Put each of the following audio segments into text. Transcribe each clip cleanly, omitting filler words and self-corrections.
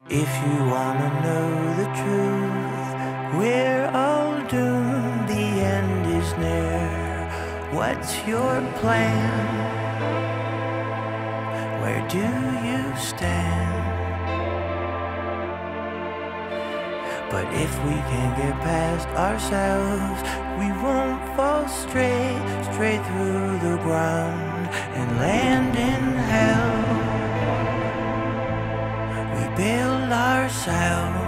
If you wanna know the truth, we're all doomed, the end is near. What's your plan? Where do you stand? But if we can get past ourselves, we won't fall straight through the ground and land in hell. We build ourselves.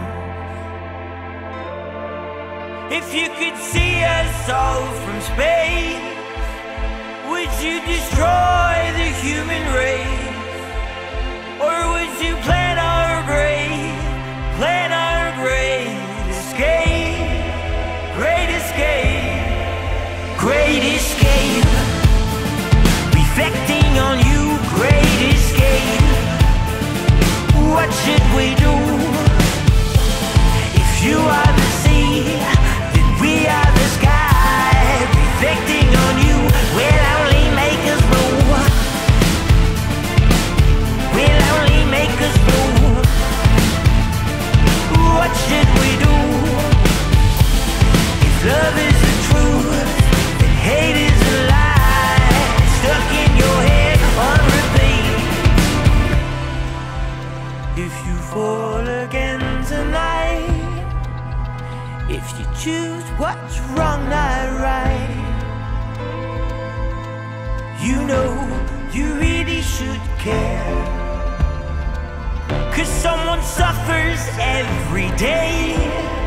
If you could see us all from space, would you destroy the human race? Or would you plan our great escape? Great escape, great escape. Reflecting on you, great escape. What should we do? If you are the sea, then we are the sky. Reflecting on you will only make us move. Will only make us move. What should we do? If love is the truth, then hate is a lie. Stuck in your head on repeat. If you fall again tonight, if you choose what's wrong, not right, you know you really should care. 'Cause someone suffers every day.